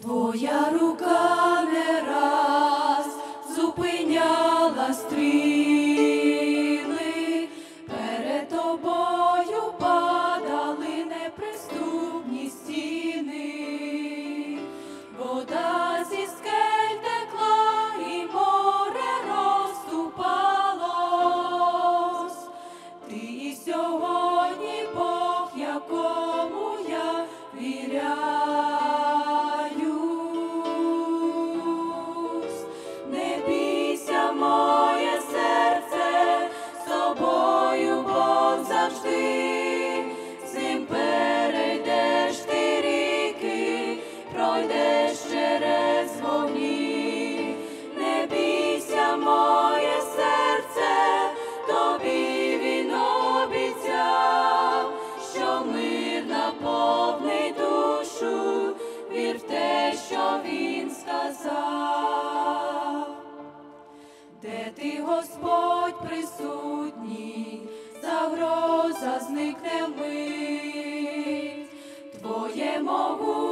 Твоя рука не раз зупиняла стріли, перед тобою падали неприступні стіни. Вода зі скель текла і море розступалось. Ти і сьогодні Бог, якому я віряю. Не бійся, моє серце, з тобою Бог завжди. З ним перейдеш ти ріки, пройдеш через вогні. Не бійся, моє серце, тобі він обіцяв, що мир наповнить душу, вір в те, що він сказав. Де ти, Господь, присутній, загроза зникне вмить, твоє могутнє